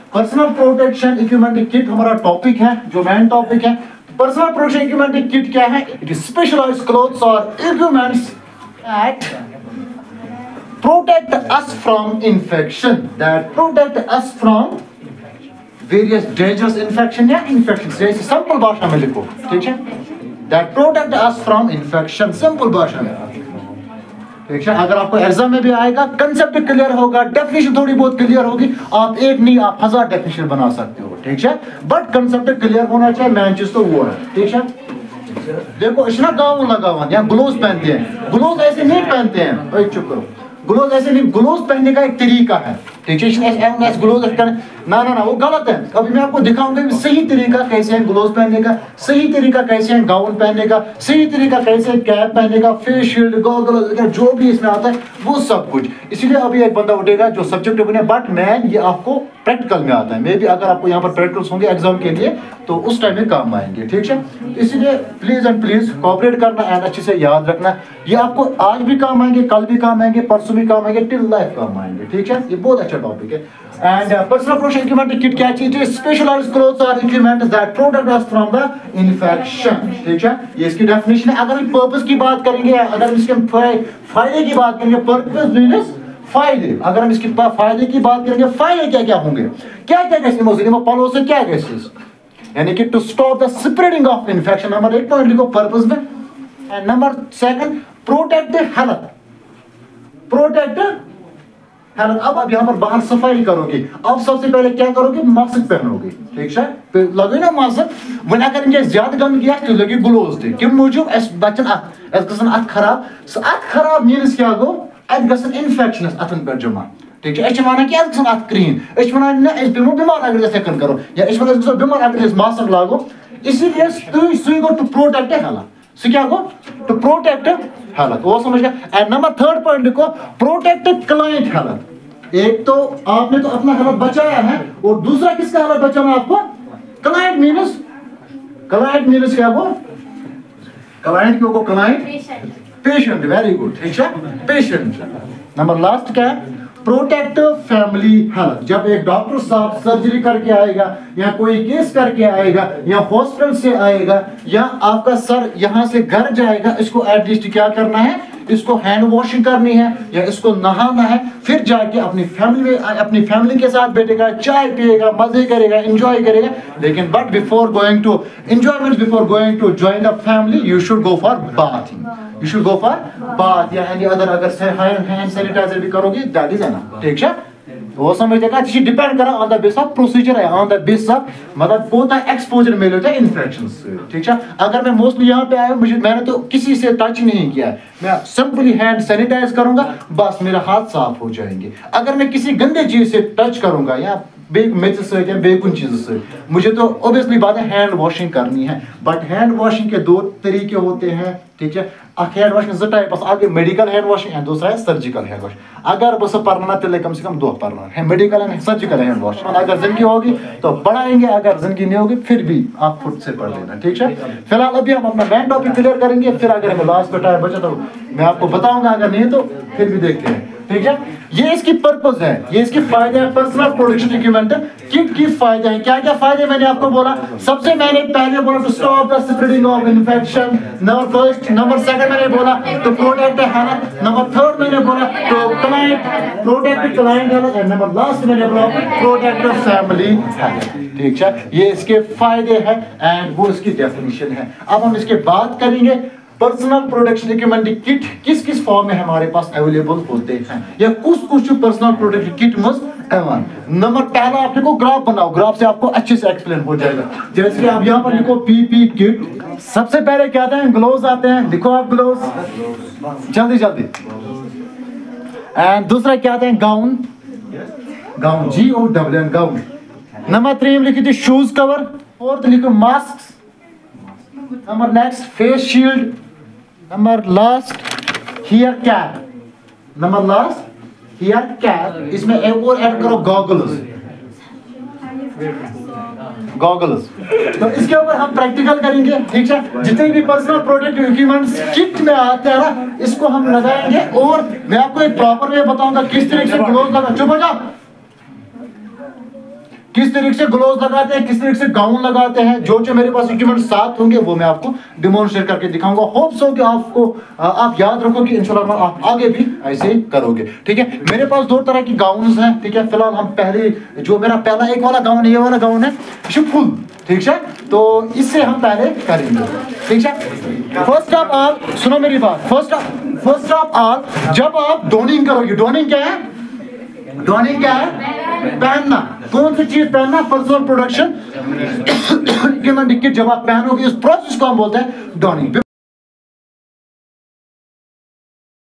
Personal protection equipment kit हमारा topic है, जो मेन टॉपिक है। पर्सनल प्रोटेक्शन इक्विपमेंट किट क्या है? इट इज स्पेशलाइज्ड क्लोथ्स और equipments that protect us from infection, that protect us from various dangerous infection या infection. जैसे simple भाषा में लिखो, ठीक है, that protect us from infection, simple भाषा में, ठीक है। अगर आपको एग्जाम में भी आएगा, कंसेप्ट क्लियर होगा, डेफिनेशन थोड़ी बहुत क्लियर होगी, आप एक नहीं आप 1000 डेफिनेशन बना सकते हो, ठीक है, बट कंसेप्ट क्लियर होना चाहिए, मेन चीज तो वो है, ठीक है। देखो इसना गाउन लगा हुआ या ग्लोव्स पहनते हैं, ग्लोव्स ऐसे नहीं पहनते हैं, चुप करो, ग्लोव्स ऐसे नहीं, ग्लोव्स पहनने का एक तरीका है, ठीक है, ग्लोव्स ना ना ना वो गलत है। अभी मैं आपको दिखाऊंगा कि सही तरीका कैसे है ग्लोव्स पहनने का, सही तरीका कैसे है गाउन पहनने का, सही तरीका कैसे है कैप पहनने का, फेस शील्ड, गॉगल, जो भी इसमें आता है वो सब कुछ। इसीलिए अभी एक बंदा उठेगा जो सब्जेक्ट बने, बट मैं ये आपको प्रैक्टिकल में आता है, मे भी अगर आपको यहाँ पर प्रैक्टिकल्स होंगे एग्जाम के लिए तो उस टाइम में काम आएंगे, ठीक है। इसीलिए प्लीज एंड प्लीज कोऑपरेट करना एंड अच्छे से याद रखना, ये आपको आज भी काम आएंगे, कल भी काम आएंगे, परसों भी काम आएंगे, टिल लाइफ काम आएंगे, ठीक है। ये बहुत अच्छा टॉपिक है। And personal protection equipment kit क्या चीज है? स्पेशलाइज्ड क्लोथ्स और equipments that protect us from the infection, ठीक है, ये इसकी डेफिनेशन है। अगर हम पर्पस की बात करेंगे, अगर हम इसके फायदे की बात करेंगे, पर्पस मीन्स फायदे, अगर हम इसके फायदे की बात करेंगे, फायदे क्या क्या होंगे, क्या क्या पलों से क्या गैसेस, यानी कि to stop the spreading of infection, number 1 point लिखो पर्पस में। And number 2 protect health, protect health. अब यहाँ पर बाहर सफाई करोगे, अब सबसे पहले क्या करोगे? मास्क पहनोगे, ठीक है, लगे ना मास्क, वन अगर ज्यादा गंदगी तो लगे ग्लोव्स थे, कम मूजूब बचन अत खराब मीनस क्या गो, अत गसन इन्फेक्शन अतन पे जमा, ठीक है। वनान कि अत क्रीन, वनान ना पेमो बीमार अगर यथन करो, या वो बीमार अगर मास्क लागो, इसीलिए सही go to protect health, so क्या गो टू प्रोटेक्ट हेल्थ, वो समझ गया। एंड नंबर 3 पॉइंट लिखो प्रोटेक्ट क्लाइंट हेल्थ। एक तो आपने तो अपना हेल्थ बचाया है, और दूसरा किसका हेल्थ बचाना आपको? क्लाइंट मीनस, क्लाइंट मीनस क्या वो? क्लाइंट क्यों को? क्लाइंट पेशेंट, वेरी गुड, ठीक है, पेशेंट। नंबर लास्ट क्या है? Protect family health. जब एक डॉक्टर साहब सर्जरी करके आएगा, या कोई केस करके आएगा, या हॉस्पिटल से आएगा, या आपका सर यहाँ से घर जाएगा, इसको एटलीस्ट क्या करना है? इसको हैंड वॉशिंग करनी है, या इसको नहाना है, फिर जाके अपनी फैमिली के साथ बैठेगा, चाय पिएगा, मजे करेगा, एंजॉय करेगा। लेकिन but before going to enjoyment, before going to join the family, you should go for bathing, you should go for bath या एनी अदर, अगर हैंड सैनिटाइजर भी करोगे दैट इज एनफ, ठीक है। वो समझेगा, ये डिपेंड करा on the base of procedure है, ऑन द बेस ऑफ मतलब कोता एक्सपोजर मिले होता है इन्फेक्शन से, ठीक है। अगर मैं मोस्टली यहाँ पे आया, मैंने तो किसी से टच नहीं किया, मैं सिंपली हैंड सैनिटाइज करूंगा, बस मेरा हाथ साफ हो जाएंगे। अगर मैं किसी गंदे चीज से टच करूंगा या बेकुन चीज से, मुझे तो ऑब्वियसली बात है हैंड वॉशिंग करनी है। बट हैंड वॉशिंग के 2 तरीके होते हैं, ठीक है। हैंड वॉशिंग 2 टाइप्स, आगे मेडिकल हैंड वॉशिंग है, दूसरा है सर्जिकल हैंड वॉश। अगर बस पढ़ना तो कम से कम 2 पढ़ना है, medical and surgical hand wash. अगर जिंदगी होगी तो बढ़ाएंगे, अगर जिंदगी नहीं होगी फिर भी आप खुद से पढ़ लेना, ठीक है। फिलहाल अभी हम अपना मेन टॉपिक क्लियर करेंगे, फिर अगर हमें लास्ट में टाइम बचा तो मैं आपको बताऊंगा, अगर नहीं तो फिर भी देखते हैं, ठीक है। ये इसकी पर्पस है, ये इसके फायदे हैं। पर्सनल प्रोटेक्शन इक्विपमेंट किट की फायदे हैं, क्या क्या फायदे मैंने आपको बोला। सबसे मैंने पहले बोला to stop the spreading of infection, number 1। Number 2 मैंने बोला टू प्रोटेक्ट हेल्थ, नंबर 3 मैंने बोला to client protect client health, and number last मैंने बोला प्रोटेक्ट फैमिली हेल्थ, ठीक है। ये इसके फायदे हैं एंड वो इसकी डेफिनेशन है। अब हम इसके बात करेंगे पर्सनल प्रोटेक्शन इक्विपमेंट किट किस किस फॉर्म में हमारे पास अवेलेबल होते हैं, या कुछ पर्सनल प्रोटेक्शन किट मस्ट एवन। नंबर पहला आप लिखो, ग्राफ बनाओ, ग्राफ से आपको अच्छे से एक्सप्लेन हो जाएगा। जैसे कि आप यहाँ पर लिखो पीपी किट, सबसे पहले क्या आते हैं? ग्लोव्स आते हैं, लिखो आप ग्लोव्स जल्दी जल्दी। एंड दूसरा क्या आता है? Gown, gown GOWN gown. Number 3 लिखी थी शूज कवर। 4th लिखो mask. Number next face shield. Number last hair cap. Number last hair cap, इसमें एक और ऐड करो गॉगल्स, गॉगल्स। तो इसके ऊपर हम प्रैक्टिकल करेंगे, ठीक है। जितने भी पर्सनल प्रोटेक्टिव इक्विपमेंट्स किट में आते हैं ना, इसको हम लगाएंगे, और मैं आपको एक प्रॉपर वे बताऊंगा किस तरीके से ग्लोव्स लगा। चुप हो जाओ, किस तरीके से ग्लोव्स लगाते हैं, किस तरीके से गाउन लगाते हैं, जो जो मेरे पास इक्विपमेंट साथ होंगे वो मैं आपको डिमॉन्स्ट्रेट करके दिखाऊंगा। होप सो कि आपको आप याद रखोगे, इंशाल्लाह आप आगे भी ऐसे ही करोगे। ठीक है, मेरे पास 2 तरह की गाउन्स हैं। ठीक है, फिलहाल हम पहले जो मेरा पहला एक वाला गाउन, ये वाला गाउन है फुल। ठीक है, तो इससे हम पहले करेंगे। ठीक है, फर्स्ट ऑफ ऑल सुनो मेरी बात, फर्स्ट ऑफ ऑल जब आप डोनिंग करोगे, डोनिंग क्या है, डोनिंग क्या है, पहनना। कौन सी चीज पहनना, पर्सनल प्रोडक्शन जब आप पहनोगे उस प्रोसेस को हम बोलते हैं डोनिंग।